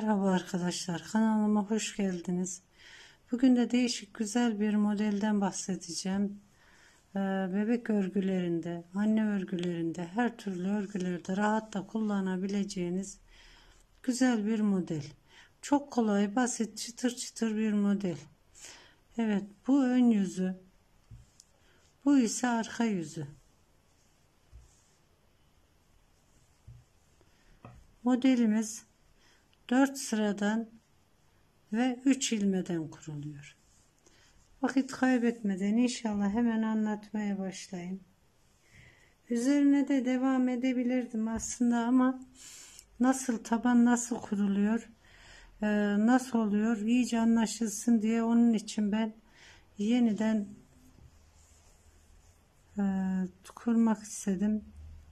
Merhaba arkadaşlar, kanalıma hoş geldiniz. Bugün de değişik güzel bir modelden bahsedeceğim. Bebek örgülerinde, anne örgülerinde, her türlü örgülerde rahatla kullanabileceğiniz güzel bir model. Çok kolay, basit, çıtır çıtır bir model. Evet, bu ön yüzü, bu ise arka yüzü. Modelimiz 4 sıradan ve 3 ilmeden kuruluyor. Vakit kaybetmeden inşallah hemen anlatmaya başlayayım. Üzerine de devam edebilirdim aslında ama taban nasıl kuruluyor, nasıl oluyor iyice anlaşılsın diye onun için ben yeniden kurmak istedim.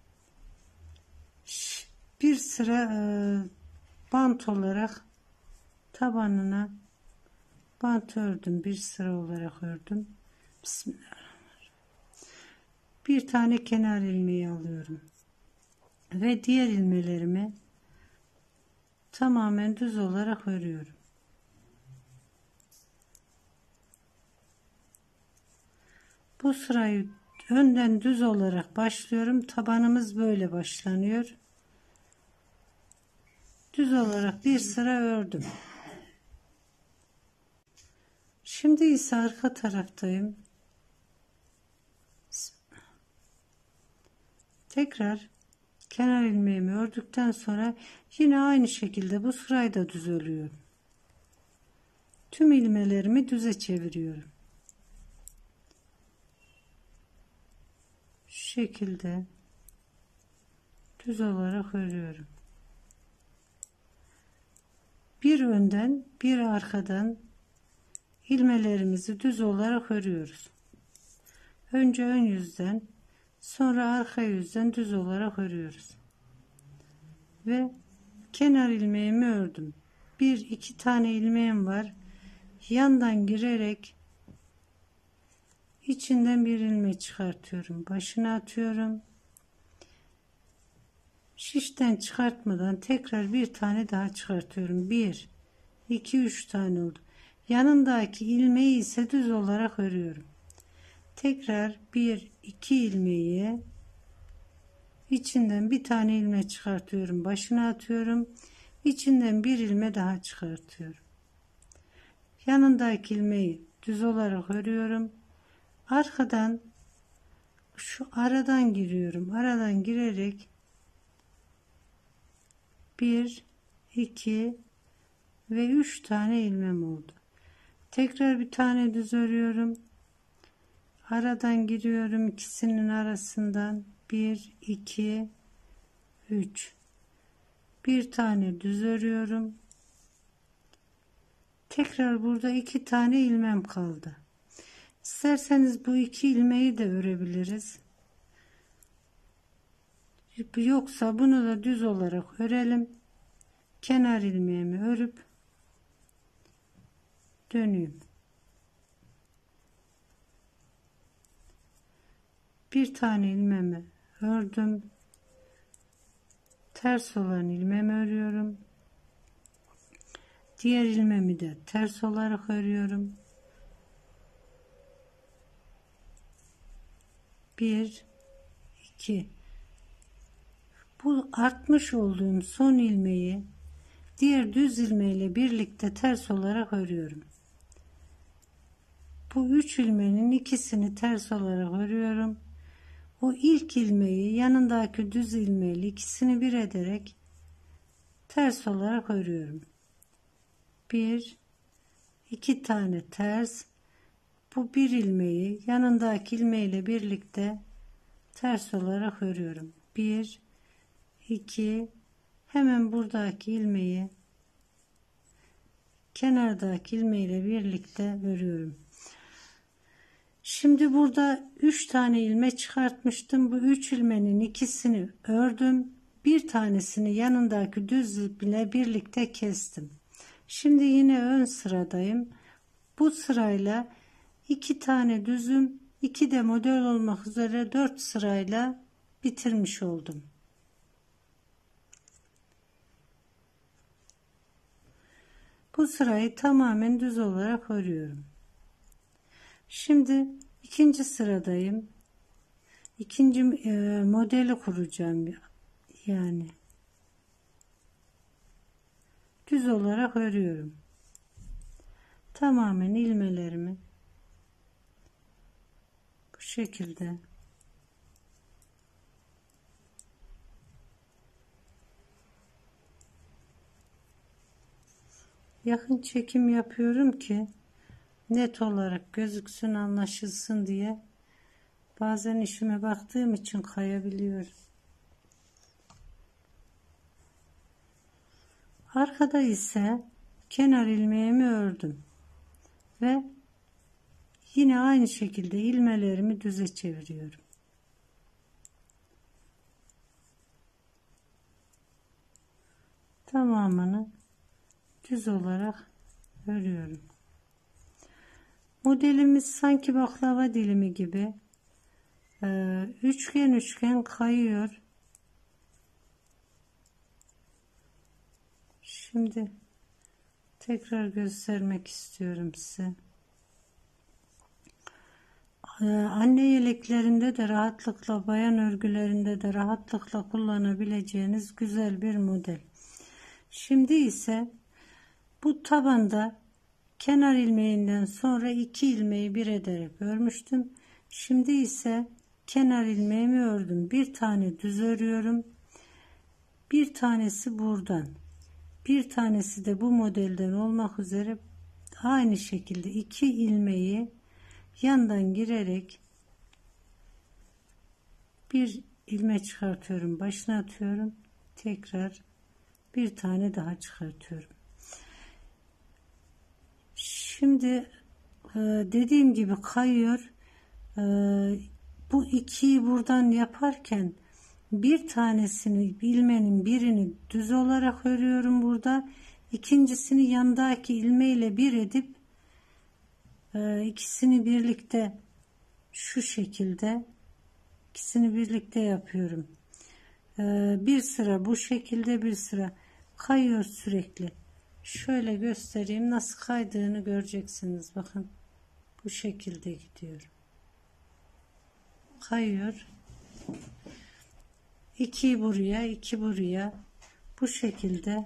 Bir sıra bant olarak tabanına bant ördüm, bir sıra olarak ördüm. Bismillahirrahmanirrahim. Bir tane kenar ilmeği alıyorum ve diğer ilmelerimi tamamen düz olarak örüyorum. Bu sırayı önden düz olarak başlıyorum. Tabanımız böyle başlanıyor. Düz olarak bir sıra ördüm. Şimdi ise arka taraftayım. Tekrar kenar ilmeğimi ördükten sonra yine aynı şekilde bu sırayı da düz örüyorum. Tüm ilmelerimi düze çeviriyorum. Şu şekilde düz olarak örüyorum. Bir önden bir arkadan ilmelerimizi düz olarak örüyoruz. Önce ön yüzden, sonra arka yüzden düz olarak örüyoruz. Ve kenar ilmeğimi ördüm. Bir iki tane ilmeğim var. Yandan girerek içinden bir ilmek çıkartıyorum. Başına atıyorum. Şişten çıkartmadan tekrar bir tane daha çıkartıyorum. 1 2 3 tane oldu. Yanındaki ilmeği ise düz olarak örüyorum. Tekrar 1 2 ilmeği içinden bir tane ilmek çıkartıyorum. Başına atıyorum. İçinden bir ilmek daha çıkartıyorum. Yanındaki ilmeği düz olarak örüyorum. Arkadan şu aradan giriyorum. Aradan girerek 1 2 ve 3 tane ilmem oldu. Tekrar bir tane düz örüyorum. Aradan giriyorum, ikisinin arasından 1 2 3 bir tane düz örüyorum. Tekrar burada 2 tane ilmem kaldı. İsterseniz bu 2 ilmeği de örebiliriz. Yoksa bunu da düz olarak örelim. Kenar ilmeğimi örüp dönüyorum. Bir tane ilmeğimi ördüm. Ters olan ilmeğimi örüyorum. Diğer ilmeğimi de ters olarak örüyorum. 1 2 bu artmış olduğum son ilmeği diğer düz ilmeğiyle birlikte ters olarak örüyorum. Bu 3 ilmeğin ikisini ters olarak örüyorum. O ilk ilmeği yanındaki düz ilmeğiyle ikisini bir ederek ters olarak örüyorum. 1 2 tane ters. Bu bir ilmeği yanındaki ilmeğiyle birlikte ters olarak örüyorum. 1 2 hemen buradaki ilmeği kenardaki ilmeğiyle birlikte örüyorum. Şimdi burada 3 tane ilmek çıkartmıştım. Bu 3 ilmeğin ikisini ördüm. Bir tanesini yanındaki düz ile birlikte kestim. Şimdi yine ön sıradayım. Bu sırayla 2 tane düzüm, 2 de model olmak üzere 4 sırayla bitirmiş oldum. Bu sırayı tamamen düz olarak örüyorum. Şimdi ikinci sıradayım. İkinci modeli kuracağım. Yani düz olarak örüyorum. Tamamen ilmelerimi bu şekilde yakın çekim yapıyorum ki net olarak gözüksün, anlaşılsın diye. Bazen işime baktığım için kayabiliyorum. Arkada ise kenar ilmeğimi ördüm ve yine aynı şekilde ilmelerimi düze çeviriyorum. Tamamını düz olarak örüyorum. Modelimiz sanki baklava dilimi gibi üçgen üçgen kayıyor. Şimdi tekrar göstermek istiyorum size. Anne yeleklerinde de rahatlıkla, bayan örgülerinde de rahatlıkla kullanabileceğiniz güzel bir model. Şimdi ise bu tabanda kenar ilmeğinden sonra 2 ilmeği bir ederek örmüştüm. Şimdi ise kenar ilmeğimi ördüm. Bir tane düz örüyorum. Bir tanesi buradan. Bir tanesi de bu modelden olmak üzere aynı şekilde 2 ilmeği yandan girerek bir ilmek çıkartıyorum. Başına atıyorum. Tekrar bir tane daha çıkartıyorum. Şimdi dediğim gibi kayıyor. Bu ikiyi buradan yaparken bir tanesini, ilmeğin birini düz olarak örüyorum burada. İkincisini yandaki ilmeğiyle bir edip ikisini birlikte şu şekilde ikisini birlikte yapıyorum. Bir sıra bu şekilde, bir sıra kayıyor sürekli. Şöyle göstereyim, nasıl kaydığını göreceksiniz. Bakın bu şekilde gidiyor. Kayıyor. 2 buraya, 2 buraya. Bu şekilde.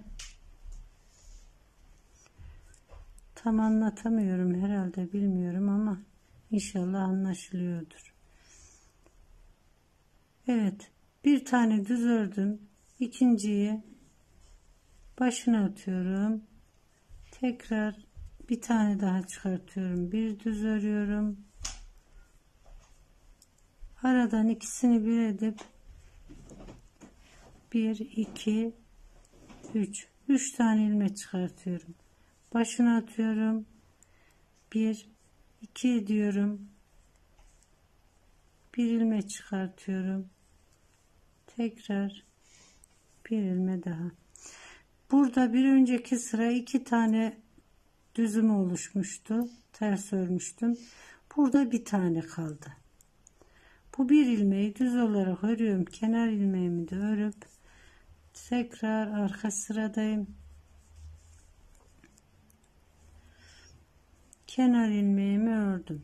Tam anlatamıyorum herhalde, bilmiyorum ama inşallah anlaşılıyordur. Evet, bir tane düz ördüm. İkinciyi başına atıyorum. Tekrar bir tane daha çıkartıyorum. Bir düz örüyorum. Aradan ikisini bir edip 1 2 3 tane ilmek çıkartıyorum. Başına atıyorum. 1 2 ediyorum. Bir ilmek çıkartıyorum. Tekrar bir ilmek daha. Burada bir önceki sıra 2 tane düzüm oluşmuştu. Ters örmüştüm. Burada bir tane kaldı. Bu bir ilmeği düz olarak örüyorum. Kenar ilmeğimi de örüp tekrar arka sıradayım. Kenar ilmeğimi ördüm.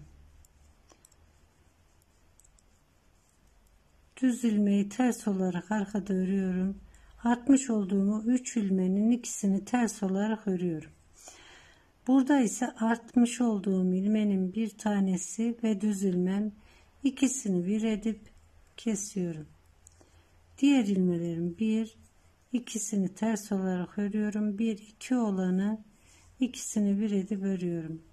Düz ilmeği ters olarak arkada örüyorum. Artmış olduğumu 3 ilmeğin ikisini ters olarak örüyorum. Burada ise artmış olduğum ilmeğin bir tanesi ve düz ilmem, ikisini bir edip kesiyorum. Diğer ilmelerim 1 ikisini ters olarak örüyorum. 1 2 olanı ikisini bir edip örüyorum.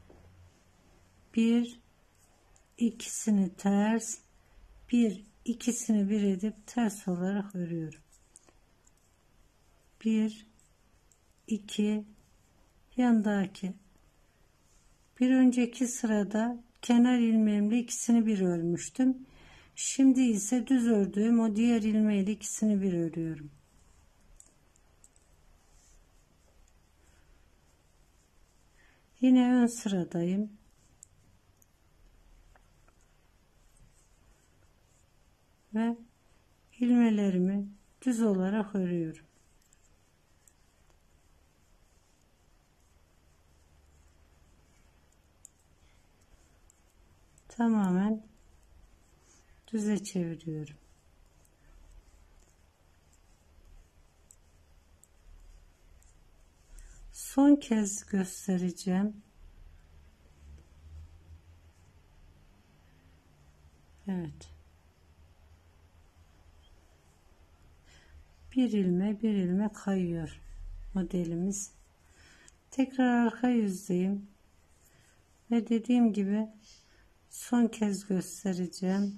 1 ikisini ters, 1 ikisini bir edip ters olarak örüyorum. 1 2 yandaki bir önceki sırada kenar ilmeğimle ikisini bir örmüştüm. Şimdi ise düz ördüğüm o diğer ilmeğiyle ikisini bir örüyorum. Yine ön sıradayım. Ve ilmelerimi düz olarak örüyorum. tamamen düze çeviriyorum. Son kez göstereceğim. Evet. Bir ilme kayıyor modelimiz. Tekrar arka yüzdeyim ve dediğim gibi son kez göstereceğim.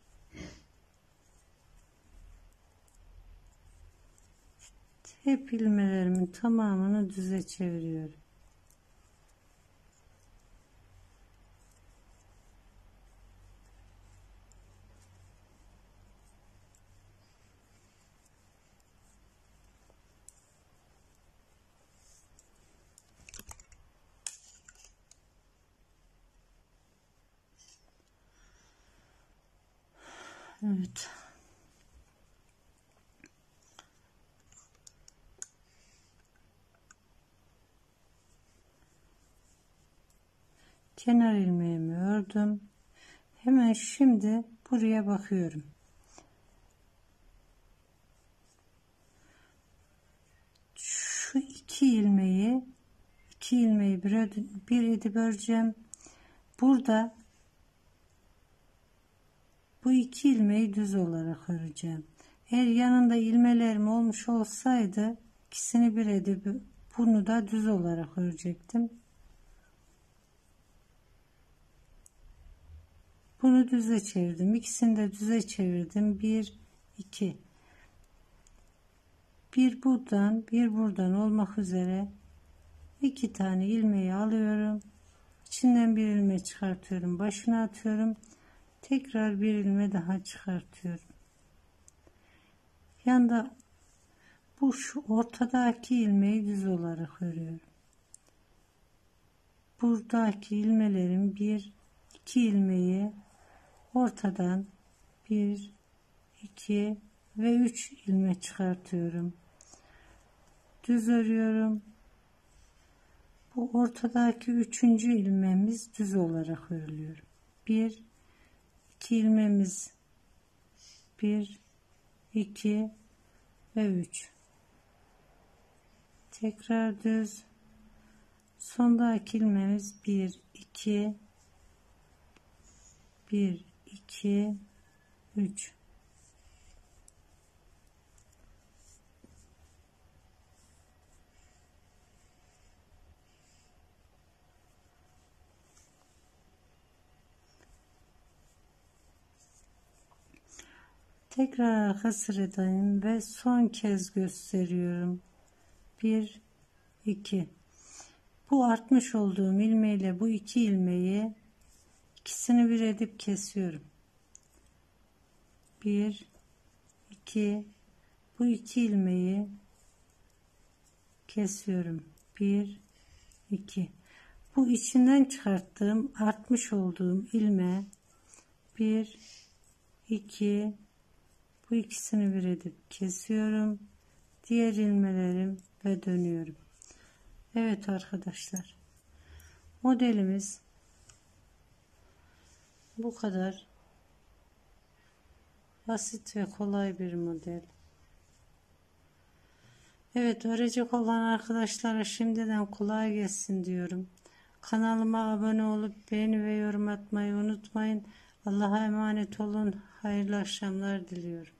Hep ilmelerimin tamamını düze çeviriyorum. Evet. Kenar ilmeğimi ördüm. Hemen şimdi buraya bakıyorum. Şu iki ilmeği bir edip öreceğim. Burada bu iki ilmeği düz olarak öreceğim. Eğer yanında ilmelerim olmuş olsaydı ikisini bir edip bunu da düz olarak örecektim. Bunu düze çevirdim. İkisini de düze çevirdim. 1 2. Bir buradan olmak üzere iki tane ilmeği alıyorum. İçinden bir ilmek çıkartıyorum. Başına atıyorum. Tekrar bir ilmek daha çıkartıyorum. Yanda şu ortadaki ilmeği düz olarak örüyorum. Buradaki ilmelerin 1 2 ilmeği ortadan 1 2 ve 3 ilmek çıkartıyorum. Düz örüyorum. Bu ortadaki 3. ilmeğimiz düz olarak örülüyor. 1 2 ilmeğimiz 1 2 ve 3. Tekrar düz. Sondaki ilmeğimiz 1 2 1 2 3. Tekrar arka sıradayım ve son kez gösteriyorum. 1 2. Bu artmış olduğum ilmeğiyle bu iki ilmeği ikisini bir edip kesiyorum. 1 2. Bu iki ilmeği kesiyorum. 1 2. Bu içinden çıkarttığım artmış olduğum ilmeği 1 2. Bu ikisini bir edip kesiyorum. Diğer ilmelerim ve dönüyorum. Evet arkadaşlar. Modelimiz bu kadar basit ve kolay bir model. Evet, örecek olan arkadaşlara şimdiden kolay gelsin diyorum. Kanalıma abone olup beğeni ve yorum atmayı unutmayın. Allah'a emanet olun. Hayırlı akşamlar diliyorum.